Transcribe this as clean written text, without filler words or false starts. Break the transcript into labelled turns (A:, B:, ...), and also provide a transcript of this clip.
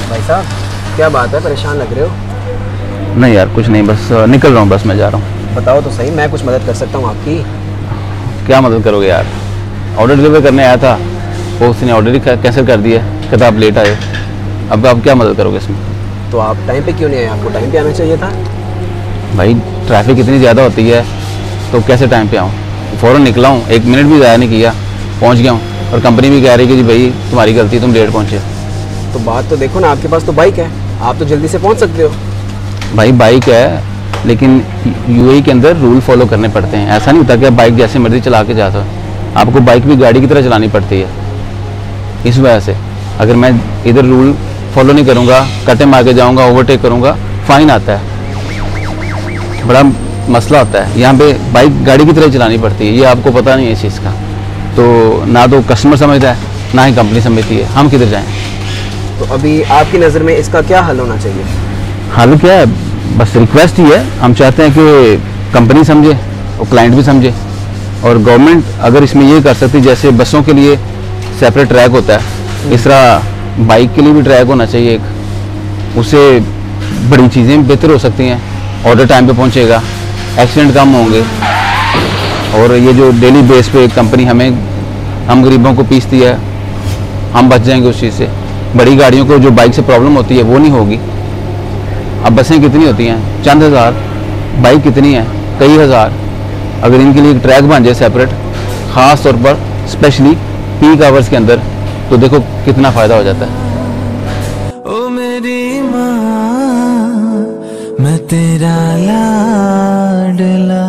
A: भाई साहब, क्या बात है, परेशान लग रहे हो?
B: नहीं यार कुछ नहीं, बस निकल रहा हूँ, बस मैं जा रहा हूँ।
A: बताओ तो सही, मैं कुछ मदद कर सकता हूँ आपकी?
B: क्या मदद करोगे यार? ऑर्डर डिलीवर करने आया था, वो उसने ऑर्डर ही कैंसिल कर दिया, कहता आप लेट आए। अब आप क्या मदद करोगे इसमें?
A: तो आप टाइम पे क्यों नहीं आए? आपको टाइम पे आना चाहिए था।
B: भाई ट्रैफिक इतनी ज़्यादा होती है तो कैसे टाइम पे आऊँ? फ़ौरन निकला हूँ, 1 मिनट भी ज़ाया नहीं किया, पहुँच गया हूँ। और कंपनी भी कह रही है कि जी भाई तुम्हारी गलती, तुम लेट पहुँचे।
A: तो बात तो देखो ना, आपके पास तो बाइक है, आप तो जल्दी से पहुँच सकते हो।
B: भाई बाइक है, लेकिन यूएई के अंदर रूल फॉलो करने पड़ते हैं। ऐसा नहीं होता कि आप बाइक जैसे मर्जी चला के जा सकते, आपको बाइक भी गाड़ी की तरह चलानी पड़ती है। इस वजह से अगर मैं इधर रूल फॉलो नहीं करूँगा, कटे मार के जाऊँगा, ओवरटेक करूँगा, फ़ाइन आता है, बड़ा मसला होता है। यहाँ पे बाइक गाड़ी की तरह चलानी पड़ती है, ये आपको पता नहीं है इस चीज़ का। तो ना तो कस्टमर समझता है, ना ही कंपनी समझती है, हम किधर जाएँ?
A: तो अभी आपकी नज़र में इसका क्या हल होना चाहिए?
B: हल क्या है, बस रिक्वेस्ट ही है। हम चाहते हैं कि कंपनी समझे और क्लाइंट भी समझे, और गवर्नमेंट अगर इसमें ये कर सकती, जैसे बसों के लिए सेपरेट ट्रैक होता है, इस तरह बाइक के लिए भी ट्रैक होना चाहिए एक। उससे बड़ी चीज़ें बेहतर हो सकती हैं, ऑर्डर टाइम पे पहुंचेगा, एक्सीडेंट कम होंगे, और ये जो डेली बेस पे कंपनी हम गरीबों को पीसती है, हम बच जाएंगे उस चीज़ से। बड़ी गाड़ियों को जो बाइक से प्रॉब्लम होती है वो नहीं होगी। अब बसें कितनी होती हैं, चंद हज़ार, बाइक कितनी है, कई हज़ार। अगर इनके लिए एक ट्रैक बन जाए सेपरेट, ख़ास तौर पर स्पेशली पीक आवर्स के अंदर, तो देखो कितना फ़ायदा हो जाता है।
C: ओ मेरी माँ, मैं तेरा लाडला।